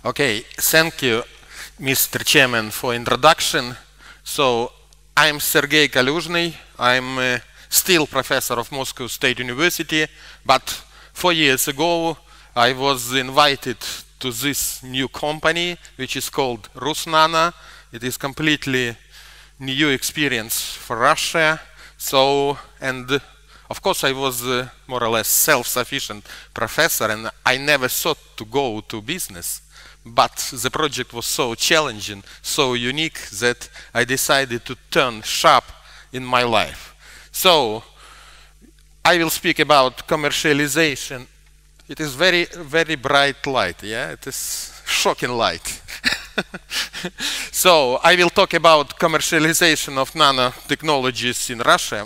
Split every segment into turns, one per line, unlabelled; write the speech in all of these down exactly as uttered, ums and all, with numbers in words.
Okay, thank you, Mister Chairman, for introduction. So, I'm Sergei Kaluzhny. I'm uh, still professor of Moscow State University, but four years ago, I was invited to this new company, which is called Rusnano. It is completely new experience for Russia. So, and of course, I was uh, more or less self-sufficient professor, and I never thought to go to business. But the project was so challenging, so unique, that I decided to turn sharp in my life. So, I will speak about commercialization. It is very, very bright light, yeah? It is shocking light. So, I will talk about commercialization of nanotechnologies in Russia.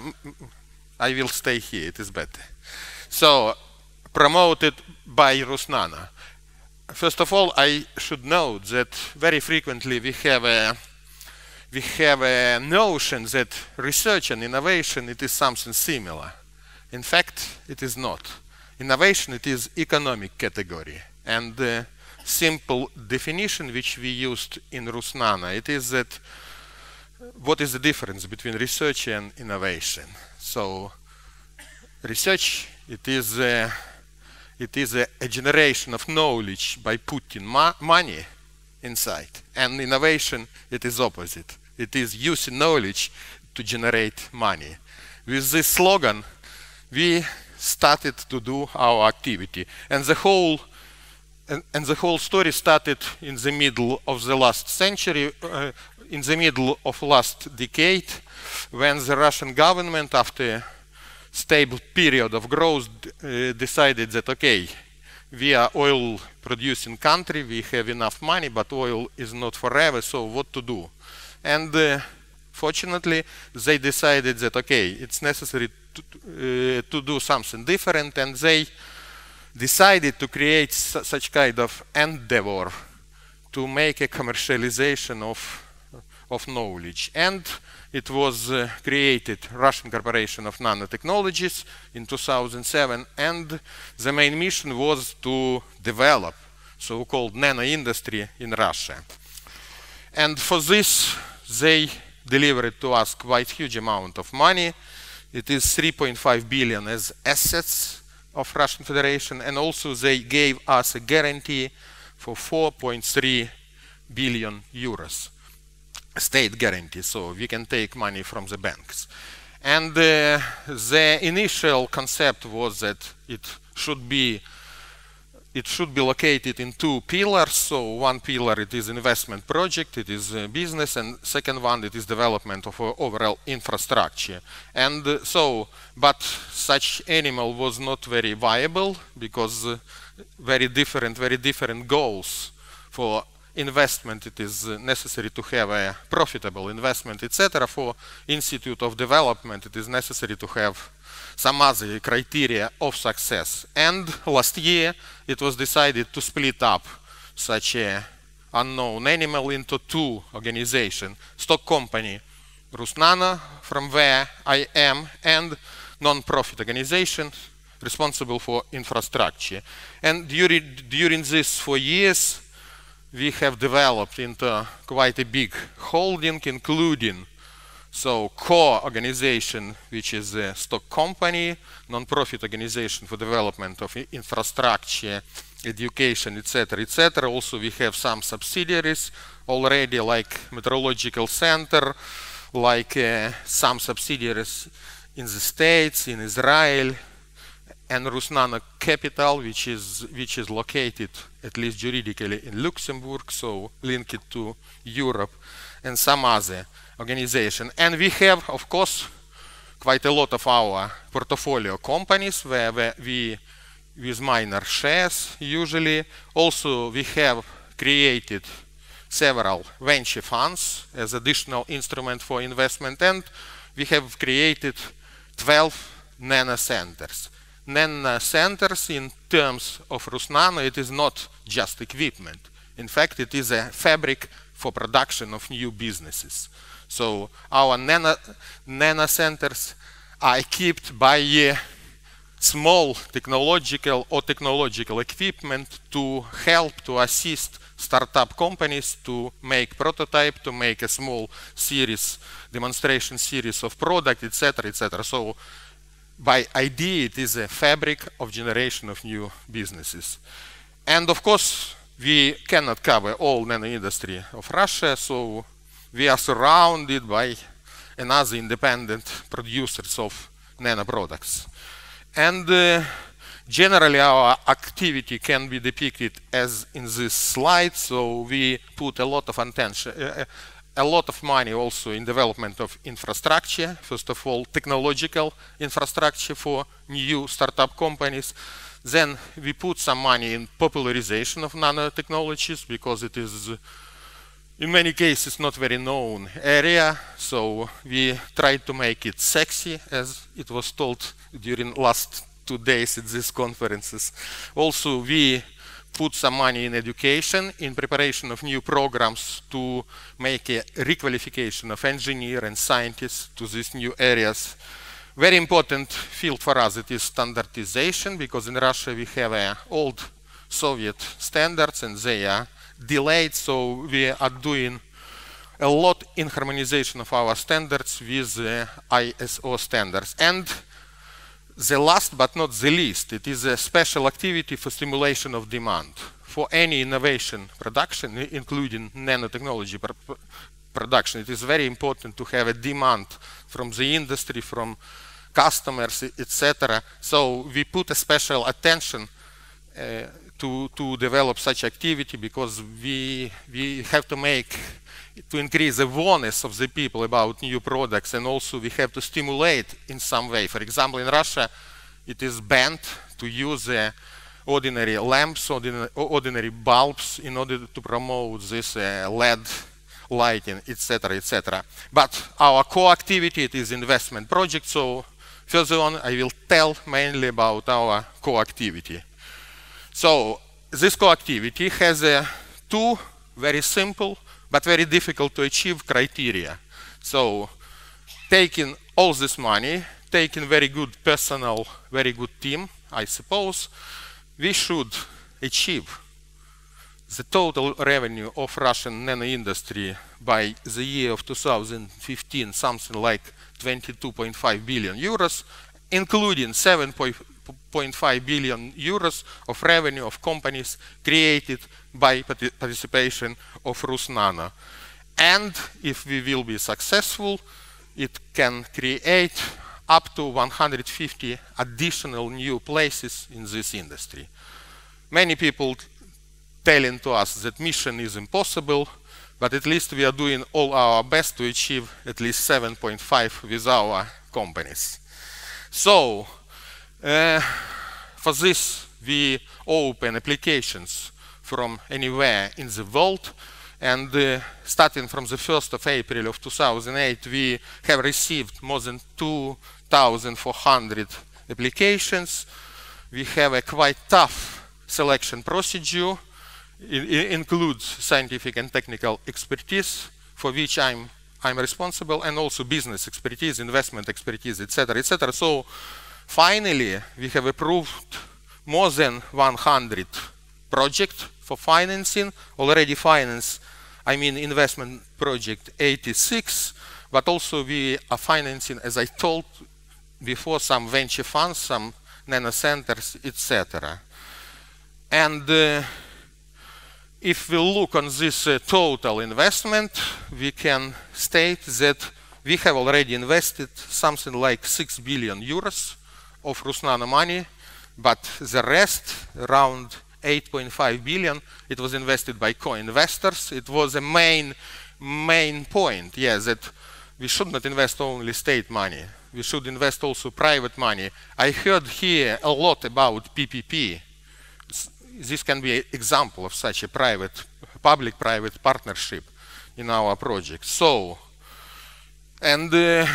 I will stay here, it is better. So, promoted by Rusnano. First of all, I should note that very frequently we have a we have a notion that research and innovation, it is something similar. In fact, it is not. Innovation, it is economic category. And the simple definition which we used in Rusnano, it is that what is the difference between research and innovation? So, research, it is a It is a, a generation of knowledge by putting money inside. And innovation, it is opposite. It is using knowledge to generate money. With this slogan, we started to do our activity. And the whole, and, and the whole story started in the middle of the last century, uh, in the middle of last decade, when the Russian government, after stable period of growth, uh, decided that, okay, we are oil producing country, we have enough money, but oil is not forever, so what to do? And uh, fortunately, they decided that, okay, it's necessary to, uh, to do something different, and they decided to create su such kind of endeavor to make a commercialization of, of knowledge. And it was uh, created Russian Corporation of Nanotechnologies in two thousand seven, and the main mission was to develop so-called nano industry in Russia. And for this, they delivered to us quite huge amount of money. It is three point five billion as assets of Russian Federation, and also they gave us a guarantee for four point three billion euros. State guarantee, so we can take money from the banks. And uh, the initial concept was that it should be it should be located in two pillars. So one pillar, it is investment project, it is uh, business, and second one, it is development of uh, overall infrastructure. And uh, so, but such animal was not very viable, because uh, very different, very different goals for investment. It is necessary to have a profitable investment, et cetera. For Institute of Development, it is necessary to have some other criteria of success. And last year, it was decided to split up such a unknown animal into two organizations: stock company Rusnano, from where I am, and non-profit organization responsible for infrastructure. And during during these four years, we have developed into quite a big holding, including so core organization, which is a stock company, non-profit organization for development of infrastructure, education, et cetera, et cetera. Also, we have some subsidiaries already, like Meteorological Center, like uh, some subsidiaries in the States, in Israel, and Rusnano Capital, which is which is located, at least juridically, in Luxembourg, so linked to Europe, and some other organization. And we have, of course, quite a lot of our portfolio companies where, where we, with minor shares usually. Also, we have created several venture funds as additional instrument for investment, and we have created twelve nano centers. Nano centers, in terms of Rusnano, it is not just equipment. In fact, it is a fabric for production of new businesses. So our nano, nano centers are equipped by uh, small technological or technological equipment to help to assist startup companies to make prototype, to make a small series, demonstration series of product, et cetera, et cetera. So by idea, it is a fabric of generation of new businesses. And of course, we cannot cover all nano industry of Russia, so we are surrounded by another independent producers of nano products. And uh, generally, our activity can be depicted as in this slide. So we put a lot of attention, uh, a lot of money also in development of infrastructure. First of all, technological infrastructure for new startup companies. Then we put some money in popularization of nanotechnologies because it is, uh, in many cases, not very known area. So we tried to make it sexy, as it was told during last two days at these conferences. Also, we put some money in education, in preparation of new programs to make a requalification of engineers and scientists to these new areas. Very important field for us, it is standardization, because in Russia we have uh, old Soviet standards and they are delayed, so we are doing a lot in harmonization of our standards with uh, I S O standards. And the last but not the least, it is a special activity for stimulation of demand. For any innovation production, including nanotechnology pr production, it is very important to have a demand from the industry, from customers, et cetera. So we put a special attention uh, to, to develop such activity because we, we have to make to increase the awareness of the people about new products, and also we have to stimulate in some way. For example, in Russia, it is banned to use uh, ordinary lamps, ordinary, ordinary bulbs in order to promote this uh, L E D lighting, et cetera, et cetera. But our core activity, it is investment project. So further on, I will tell mainly about our core activity. So this core activity has uh, two very simple but very difficult to achieve criteria. So taking all this money, taking very good personnel, very good team, I suppose, we should achieve the total revenue of Russian nano industry by the year of two thousand fifteen, something like twenty-two point five billion euros, including seven point five billion euros of revenue of companies created by participation of Rusnano. And if we will be successful, it can create up to one hundred fifty additional new places in this industry. Many people telling to us that mission is impossible, but at least we are doing all our best to achieve at least seven point five with our companies. So, uh, for this, we open applications from anywhere in the world, and uh, starting from the first of April of two thousand eight, we have received more than two thousand four hundred applications. We have a quite tough selection procedure. It, it includes scientific and technical expertise, for which I'm I'm responsible, and also business expertise, investment expertise, et cetera, et cetera. So finally, we have approved more than one hundred projects for financing. Already financed, I mean investment project eighty-six, but also we are financing, as I told before, some venture funds, some nano centers, et cetera. And uh, if we look on this uh, total investment, we can state that we have already invested something like six billion euros of Rusnano money, but the rest, around eight point five billion, it was invested by co-investors. It was a main, main point, yes, that we should not invest only state money. We should invest also private money. I heard here a lot about P P P. This can be an example of such a private, public-private partnership in our project. So, and uh,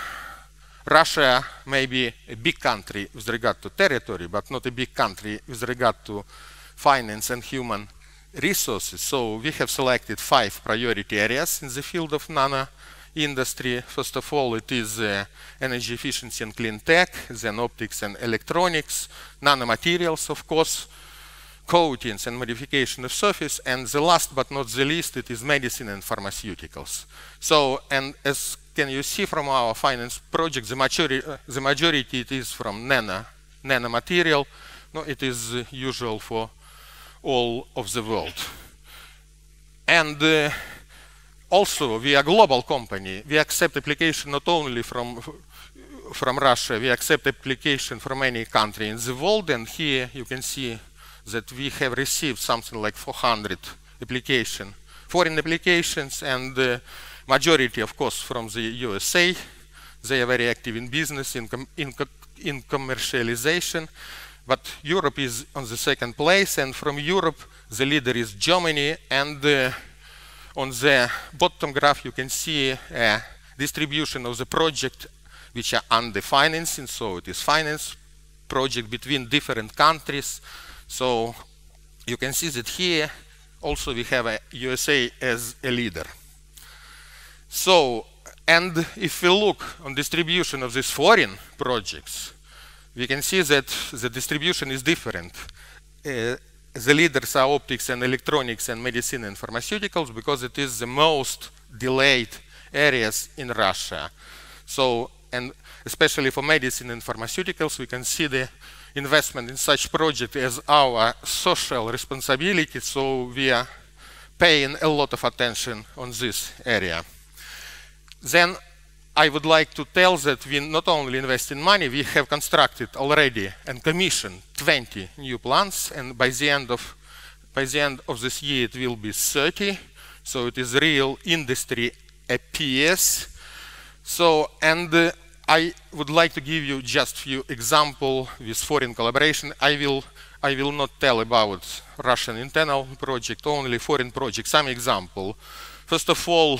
Russia may be a big country with regard to territory, but not a big country with regard to finance and human resources. So we have selected five priority areas in the field of nano industry. First of all, it is uh, energy efficiency and clean tech, then optics and electronics, nanomaterials, of course, coatings and modification of surface, and the last but not the least, it is medicine and pharmaceuticals. So, and as can you see from our finance project, the majority, uh, the majority it is from nano, nanomaterial. No, it is uh, usual for all of the world. And uh, also, we are a global company. We accept application not only from from Russia, we accept application from any country in the world, and here you can see that we have received something like four hundred application, foreign applications, and the majority, of course, from the U S A. They are very active in business, in, com in, co in commercialization, but Europe is on the second place, and from Europe, the leader is Germany, and uh, on the bottom graph, you can see a distribution of the project which are under financing, so it is finance project between different countries. So you can see that here also we have a U S A as a leader. So, and if we look on distribution of these foreign projects, we can see that the distribution is different. Uh, the leaders are optics and electronics and medicine and pharmaceuticals, because it is the most delayed areas in Russia. So, and especially for medicine and pharmaceuticals, we can see the investment in such project as our social responsibility, so we are paying a lot of attention on this area. Then I would like to tell that we not only invest in money, we have constructed already and commissioned twenty new plants, and by the end of by the end of this year it will be thirty. So it is real industry appears. So, and uh, I would like to give you just few examples with foreign collaboration. I will I will not tell about Russian internal project, only foreign project. Some example. First of all,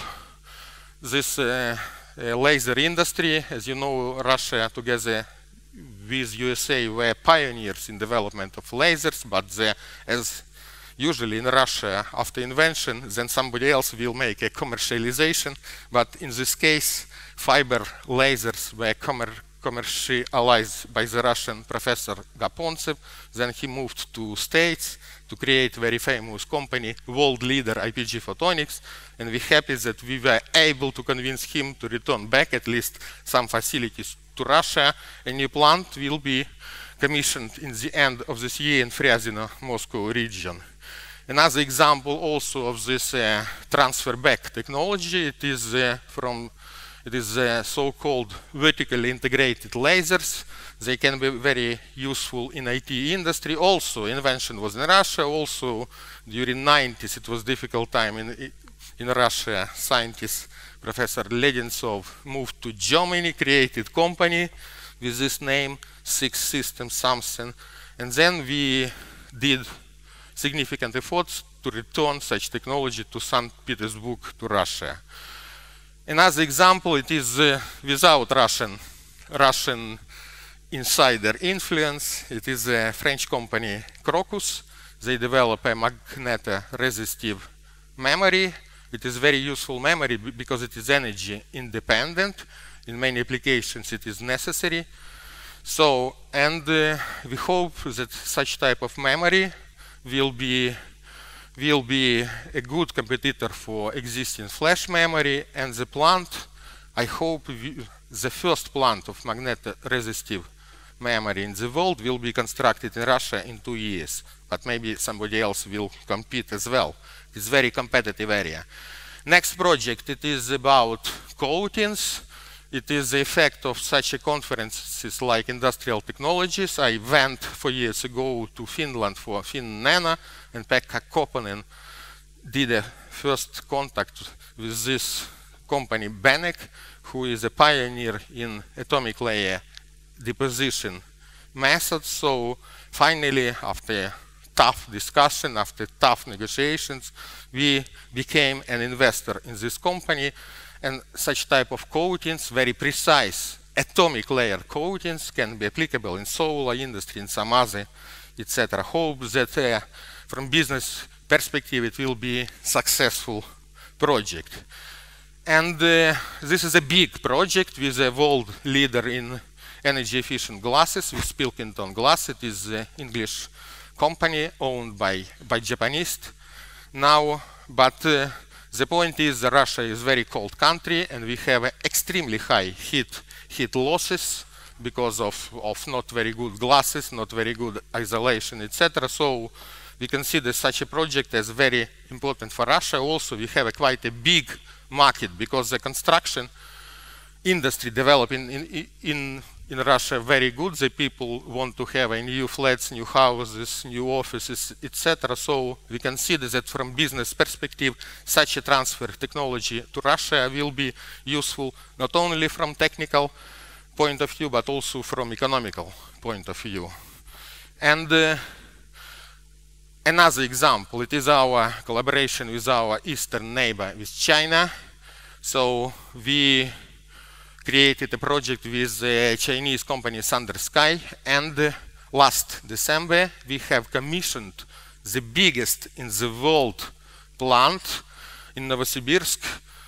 this uh, uh, laser industry. As you know, Russia together with U S A were pioneers in development of lasers, but the, as usually in Russia, after invention, then somebody else will make a commercialization. But in this case, fiber lasers were commer commercialized by the Russian professor Gapontsev. Then he moved to States to create very famous company, world leader I P G Photonics. And we're happy that we were able to convince him to return back at least some facilities to Russia. A new plant will be commissioned in the end of this year in Fryazino, Moscow region. Another example also of this uh, transfer back technology, it is uh, from It is uh, so-called vertically integrated lasers. They can be very useful in I T industry. Also, invention was in Russia. Also, during nineties, it was difficult time in in Russia. Scientist Professor Ledintsov moved to Germany, created company with this name, Six Systems something, and then we did significant efforts to return such technology to Saint Petersburg, to Russia. Another example, it is uh, without Russian, Russian insider influence. It is a French company, Crocus. They develop a magneto-resistive memory. It is very useful memory because it is energy independent. In many applications it is necessary. So, and uh, we hope that such type of memory will be will be a good competitor for existing flash memory, and the plant, I hope we, the first plant of magneto-resistive memory in the world will be constructed in Russia in two years, but maybe somebody else will compete as well. It's a very competitive area. Next project, it is about coatings. It is the effect of such a conferences like Industrial Technologies. I went four years ago to Finland for FinNano, and Pekka Koponen did a first contact with this company, Benek, who is a pioneer in atomic layer deposition methods. So finally, after tough discussion, after tough negotiations, we became an investor in this company. And such type of coatings, very precise atomic layer coatings, can be applicable in solar industry and some other, et cetera. Hope that uh, from business perspective it will be successful project. And uh, this is a big project with a world leader in energy efficient glasses with Pilkington glass. It is uh, English company owned by, by Japanese now, but uh, the point is that Russia is a very cold country and we have extremely high heat, heat losses because of, of not very good glasses, not very good isolation, et cetera. So we consider such a project as very important for Russia. Also, we have a quite a big market because the construction industry developing in, in, in, in Russia very good. The people want to have a new flats, new houses, new offices, et cetera. So we consider that from business perspective, such a transfer technology to Russia will be useful not only from technical point of view, but also from economical point of view. And uh, another example, it is our collaboration with our eastern neighbor, with China. So we created a project with the Chinese company Thunder Sky, and uh, last December we have commissioned the biggest in the world plant in Novosibirsk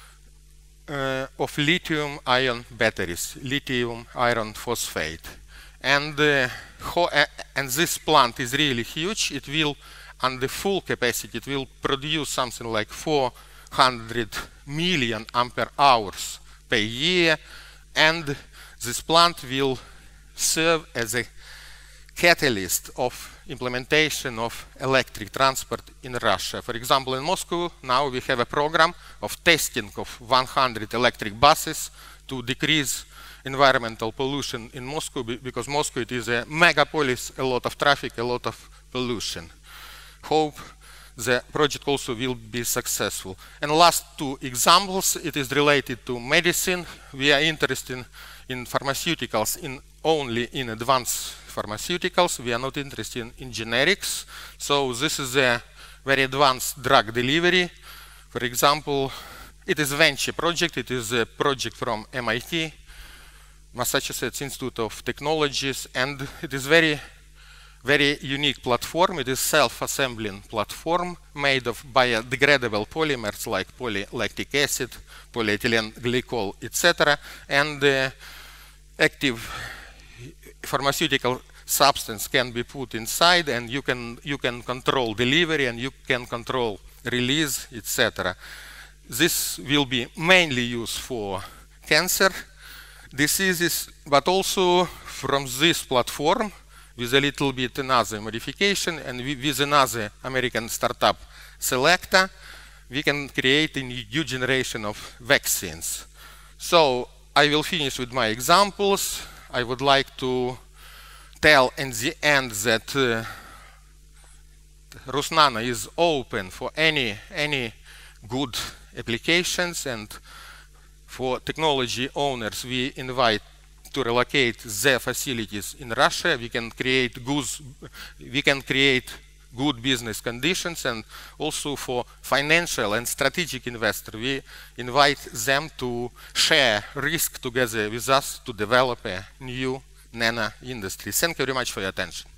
uh, of lithium-ion batteries, lithium iron phosphate. And, uh, uh, and this plant is really huge. It will, on the full capacity, it will produce something like four hundred million ampere hours per year. And this plant will serve as a catalyst of implementation of electric transport in Russia. For example, in Moscow, now we have a program of testing of one hundred electric buses to decrease environmental pollution in Moscow, because Moscow it is a megapolis, a lot of traffic, a lot of pollution. Hope the project also will be successful. And last two examples, it is related to medicine. We are interested in pharmaceuticals, in only in advanced pharmaceuticals. We are not interested in, in generics. So this is a very advanced drug delivery. For example, it is a venture project. It is a project from M I T, Massachusetts Institute of Technologies, and it is very very unique platform. It is self-assembling platform made of biodegradable polymers like polylactic acid, polyethylene glycol, et cetera. And the active pharmaceutical substance can be put inside, and you can you can control delivery and you can control release, et cetera. This will be mainly used for cancer diseases, but also from this platform, with a little bit another modification, and with another American startup, Selecta, we can create a new generation of vaccines. So I will finish with my examples. I would like to tell in the end that uh, Rusnano is open for any, any good applications, and for technology owners we invite to relocate their facilities in Russia. We can create good, we can create good business conditions, and also for financial and strategic investors, we invite them to share risk together with us to develop a new nano industry. Thank you very much for your attention.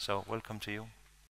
So welcome to you.